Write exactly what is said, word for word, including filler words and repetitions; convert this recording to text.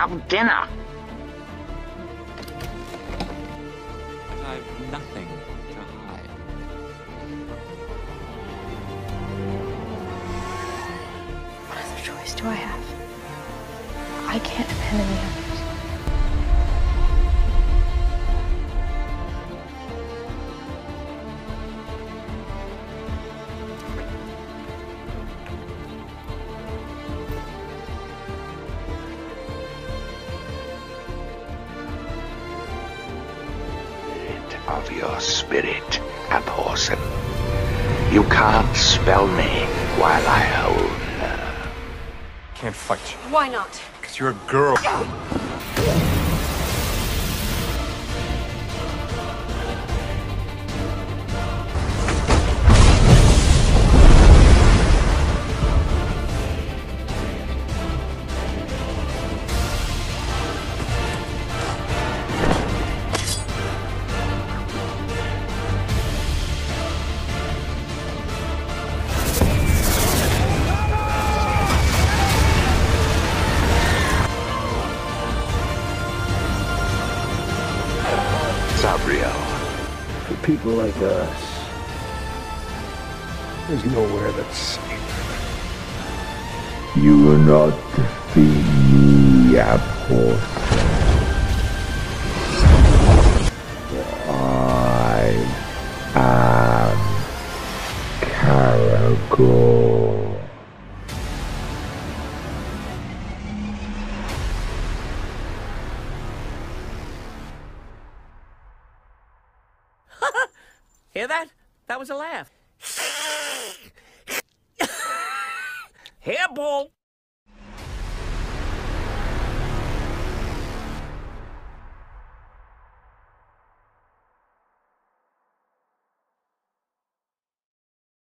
have dinner. I've nothing to hide. What other choice do I have? I can't depend on the others. Of your spirit, Abhorsen. You can't spell me while I own her. Can't fight you. Why not? Because you're a girl. Sabriel. For people like us, there's nowhere that's safe. You will not defeat me, Abhorsen. I am Caragor. Hear that? That was a laugh. Hairball!